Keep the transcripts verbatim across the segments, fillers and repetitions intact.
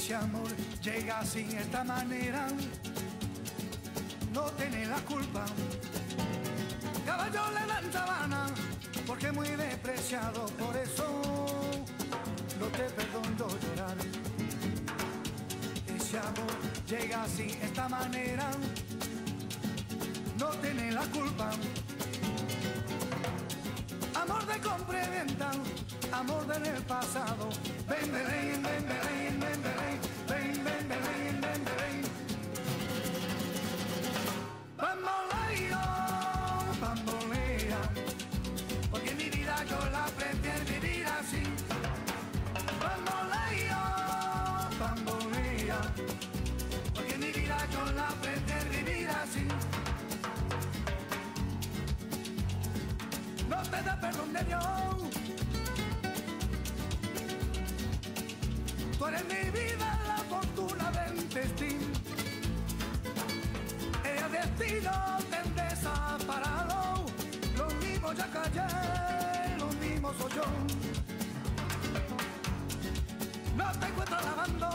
Ese amor llega sin esta manera, no tiene la culpa. Caballo le dan sabana, porque muy despreciado, por eso no te perdono llorar. Ese amor llega sin esta manera, no tiene la culpa. Amor de compra y venta, amor del pasado. Ven, ven, ven, ven, ven, ven, ven, ven, ven, ven, ven, ven. Bamboleo, bambolea, porque mi vida yo la prefiero vivir así. Bamboleo, bambolea, porque mi vida yo la prefiero vivir así. No te da perdón de Dios. Tú eres mi vida, la fortuna del destino. El destino te desaparado. Lo mismo ya callé, lo mismo soy yo. No te encuentro lavando.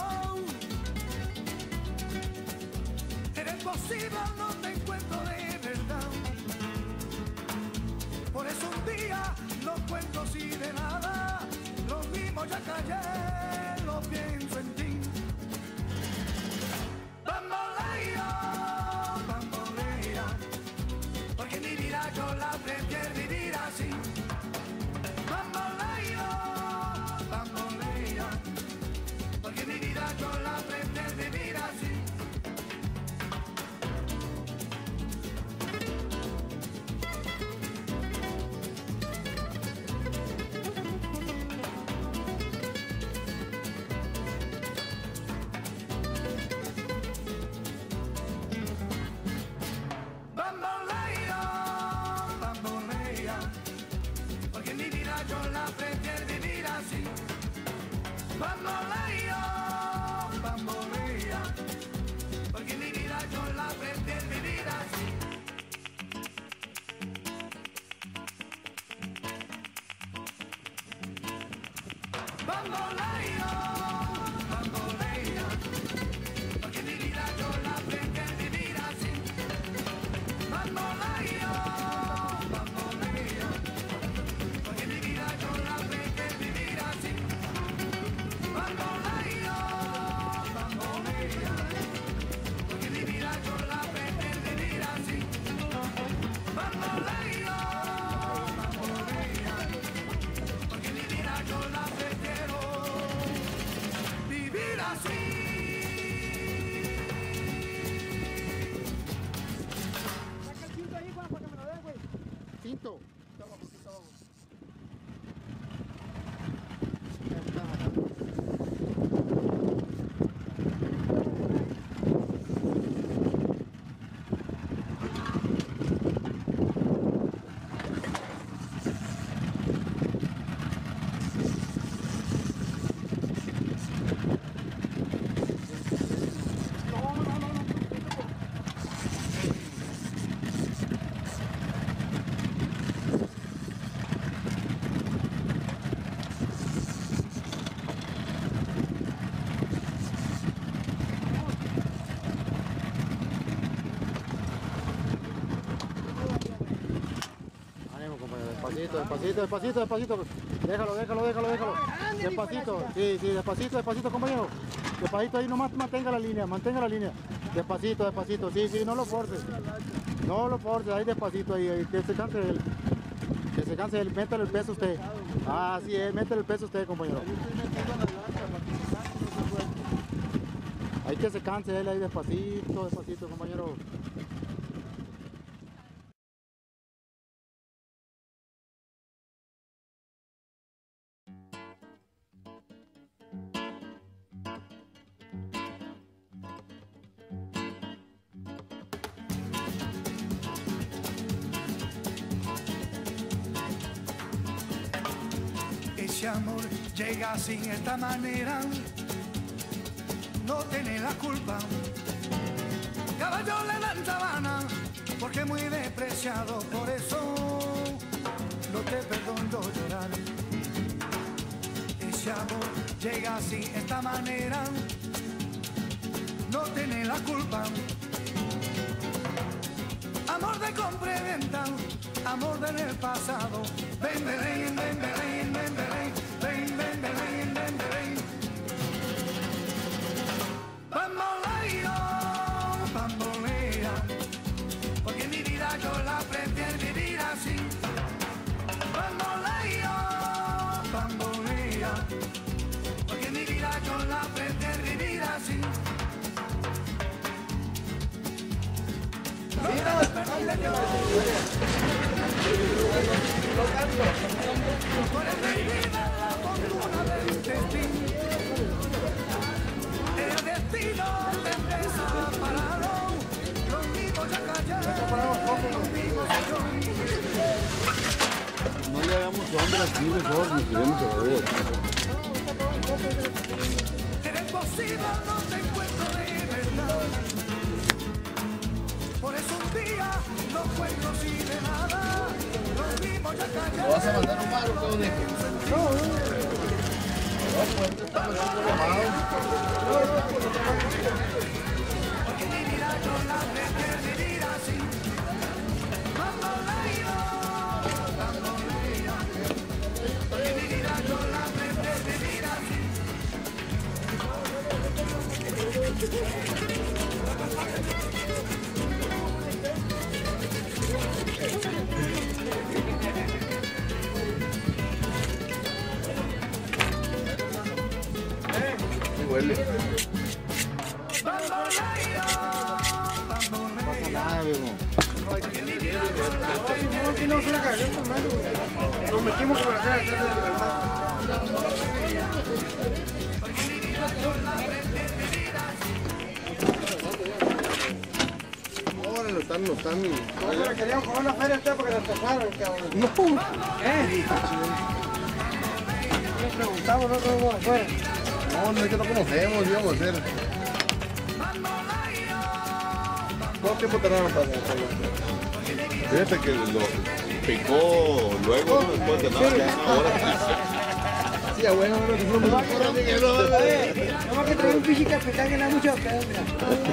Eres posible, no te encuentro de verdad. Por eso un día no cuento así de nada. Lo mismo ya callé, lo pienso en ti. Bamboleo, bambolea, porque mi vida yo la prefiero vivir así. Bamboleo, bambolea, porque mi vida yo la prefiero vivir así. Bamboleo, bambolea, porque mi vida yo la prefiero vivir así. Bamboleo, bambolea, porque mi vida yo la prefiero vivir así. Bamboleo, bambolea, porque mi vida yo la prefiero vivir así. Bamboleo, bambolea, porque mi vida yo la prefiero vivir así. Bamboleo, bambolea, porque mi vida yo la prefiero vivir así. Saca el cinto ahí, Juan, para que me lo den, güey. Cinto. Despacito, despacito, despacito, despacito. Déjalo, déjalo, déjalo, déjalo. Despacito, sí, sí, despacito, despacito, compañero. Despacito ahí, nomás mantenga la línea, mantenga la línea. Despacito, despacito, sí, sí, no lo forces. No lo forces, ahí despacito, ahí, ahí, que se canse él. Que se canse él, métale el peso usted. Ah, sí, eh, métale el peso usted, compañero. Hay que se canse él ahí despacito, despacito, compañero. Ese amor llega sin esta manera, no tiene la culpa. Caballo le dan sabana, porque muy despreciado, por eso no te perdono llorar. Ese amor llega así, esta manera, la culpa. Amor de compra y venta, amor del pasado. Ven, ven, ven, ven, ven, ven, ven, ven, ven, ven, ven, ven, ven. Bamboleo, bambolea, porque mi vida yo la prefiero vivir así. Bamboleo, bambolea, porque mi vida yo la prefiero vivir así. Tú eres mi vida, la fortuna del destino. El destino te desampararon. Los mismos ya callaron, los mismos se No le hagamos hambre aquí mejor, nos iremos a ver. eres posible, no te encuentro de verdad. Por eso un día no encuentro así de nada. Los mismos ya callaron. ¿Lo vas a mandar un mar o qué o deje? No, no. No, pues estamos haciendo llamado. Porque mi vida yo la prefiero vivir así. Bamboleo, bamboleo. Porque mi vida yo la prefiero vivir así. Sí huele. Bamboleo, bamboleo. Nada, viejo. Aquí no se la cagó, hermano. Nos metimos por acá detrás de la verdad. Ahora lo están notando. Nosotros le queríamos comer la feria a usted porque nos tocaron, cabrón. No. ¿Eh? Nos preguntamos nosotros vamos afuera. No, no es que no conocemos, íbamos a hacer. ¿Cuánto tiempo tardaron para hacerlo? Fíjate que lo picó luego, después de nada, ya una hora. Sí, bueno, no te fuimos. No más que traer un pichi capitán que no hay mucho pedo, mira.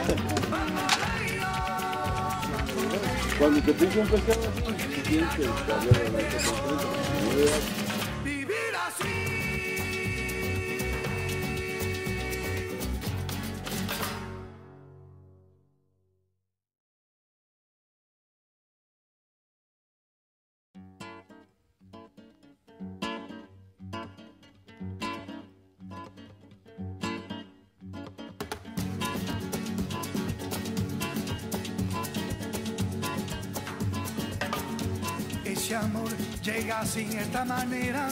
Cuando te pica un pescado así, tienes que cambiar la leche. Vivir así. Ese amor llega así de esta manera,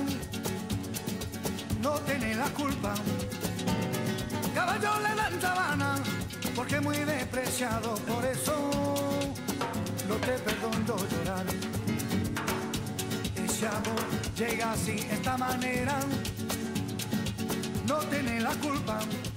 no tiene la culpa. Caballo le dan sabana, porque es muy despreciado, por eso no te perdono llorar. Ese amor llega así de esta manera, no tiene la culpa.